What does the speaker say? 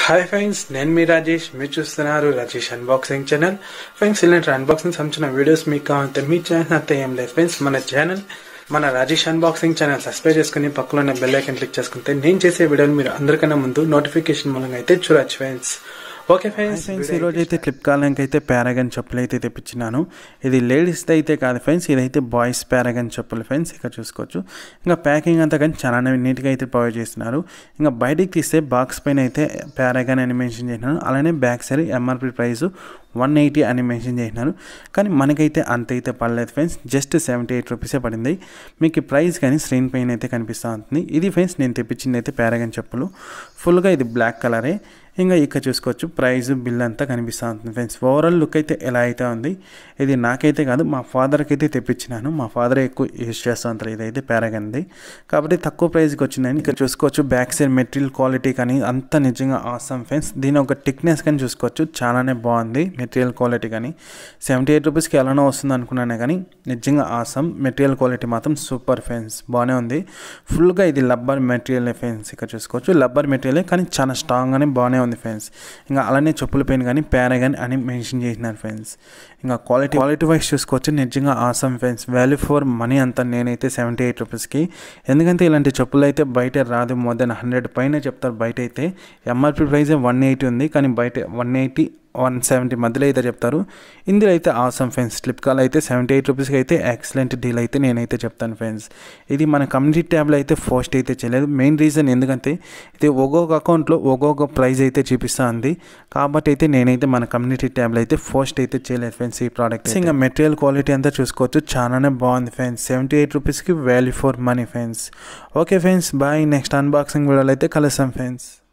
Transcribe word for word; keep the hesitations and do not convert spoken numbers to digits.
Hi friends, నేను మీ రాజేష్. మీరు చూస్తున్నారు రాజేష్ అన్బాక్సింగ్ ఛానల్. ఫ్రెండ్స్, ఇలాంటి అన్బాక్సింగ్ సంబంధించిన వీడియోస్ మీకు కావాలంటే మీ ఛానల్ అంతా ఏం లేదు ఫ్రెండ్స్. మన ఛానల్ మన రాజేష్ అన్బాక్సింగ్ ఛానల్ సబ్స్క్రైబ్ చేసుకుని పక్కలో ఉన్న బెల్ ఐకాన్ క్లిక్ చేసుకుంటే నేను చేసే వీడియోలు మీరు అందరికన్నా ముందు నోటిఫికేషన్ మూలంగా అయితే చూడొచ్చు ఫ్రెండ్స్. ఓకే ఫ్రెండ్స్, ఈరోజు అయితే ఫ్లిప్కార్ట్ నుంచి అయితే పారాగన్ చెప్పులు అయితే తెప్పించినాను. ఇది లేడీస్ది అయితే కాదు ఫ్రెండ్స్, ఇదైతే బాయ్స్ పారాగన్ చెప్పులు ఫ్రెండ్స్. ఇక్కడ చూసుకోవచ్చు. ఇంకా ప్యాకింగ్ అంతా కానీ చాలా నీట్గా అయితే ప్రొవైడ్ చేస్తున్నారు. ఇంకా బయటికి తీస్తే బాక్స్ పైన అయితే పారాగన్ అని మెన్షన్ చేసినాను. అలానే back side MRP price one eighty అని మెన్షన్ చేసినారు. కానీ మనకైతే అంత అయితే పడలేదు ఫ్రెండ్స్, జస్ట్ సెవెంటీ ఎయిట్ రూపీసే పడింది. మీకు ప్రైస్ కానీ స్క్రీన్ పైన అయితే కనిపిస్తూ ఉంటుంది. ఇది ఫ్రెండ్స్ నేను తెప్పించింది అయితే పారాగన్ చెప్పులు. ఫుల్గా ఇది బ్లాక్ కలరే. ఇంకా ఇక్కడ చూసుకోవచ్చు ప్రైస్ బిల్ అంతా కనిపిస్తూ ఉంటుంది ఫ్రెండ్స్. ఓవరాల్ లుక్ అయితే ఎలా అయితే ఉంది. ఇది నాకైతే కాదు, మా ఫాదర్కి అయితే తెప్పించినాను. మా ఫాదర్ ఎక్కువ యూజ్ చేస్తూ ఉంటారు ఇదైతే పారాగన్ది, కాబట్టి తక్కువ ప్రైస్కి వచ్చిందని. ఇక్కడ చూసుకోవచ్చు బ్యాక్ సైడ్ మెటీరియల్ క్వాలిటీ కానీ అంతా నిజంగా ఆసమ్ ఫ్రెండ్స్. దీని ఒక థిక్నెస్ కానీ చూసుకోవచ్చు, చాలానే బాగుంది మెటీరియల్ క్వాలిటీ కానీ. సెవెంటీ ఎయిట్ రూపీస్కి ఎలానో వస్తుంది అనుకున్నానే కానీ నిజంగా ఆసమ్. మెటీరియల్ క్వాలిటీ మాత్రం సూపర్ ఫ్రెండ్స్, బాగానే ఉంది. ఫుల్గా ఇది లబ్బర్ మెటీరియల్ ఫ్రెండ్స్. ఇక్కడ చూసుకోవచ్చు లబ్బర్ మెటీరియల్ కానీ చాలా స్ట్రాంగ్ అని బాగానే ఉంది ఫ్రెండ్స్. ఇంకా అలానే చెప్పుల పైన కానీ పారాగన్ అని మెన్షన్ చేసినారు ఫ్రెండ్స్. ఇంకా క్వాలిటీ క్వాలిటీ వైజ్ చూసుకోవచ్చు, నిజంగా awesome friends. Value for money అంతా నేనైతే సెవెంటీ ఎయిట్ రూపీస్కి. ఎందుకంటే ఇలాంటి చెప్పులు అయితే బయట రాదు, మోర్ దెన్ హండ్రెడ్ పైన చెప్తారు బయట అయితే. ఎంఆర్పి ప్రైస్ వన్ ఎయిటీ ఉంది, కానీ బయట వన్ ఎయిటీ వన్ సెవెంటీ మధ్యలో అయితే చెప్తారు. ఇందులో అయితే ఆసమ్ ఫ్రెండ్స్. ఫ్లిప్కార్ట్ అయితే సెవెంటీ ఎయిట్ రూపీస్కి అయితే ఎక్సలెంట్ డీల్ అయితే నేనైతే చెప్తాను ఫ్రెండ్స్. ఇది మన కమ్యూనిటీ ట్యాబ్లో అయితే పోస్ట్ అయితే చేయలేదు. మెయిన్ రీజన్ ఎందుకంటే ఇది ఒక్కొక్క అకౌంట్లో ఒక్కొక్క ప్రైస్ అయితే చూపిస్తూ ఉంది, కాబట్టి అయితే నేనైతే మన కమ్యూనిటీ ట్యాబ్లో అయితే పోస్ట్ అయితే చేయలేదు ఫ్రెండ్స్ ఈ ప్రోడక్ట్. ఇంకా మెటీరియల్ క్వాలిటీ అంతా చూసుకోవచ్చు, చాలానే బాగుంది ఫ్రెండ్స్. సెవెంటీ ఎయిట్ రూపీస్కి value for money friends. Okay friends, bye. Next unboxing వీడియోలో అయితే కలుస్తాం ఫ్రెండ్స్.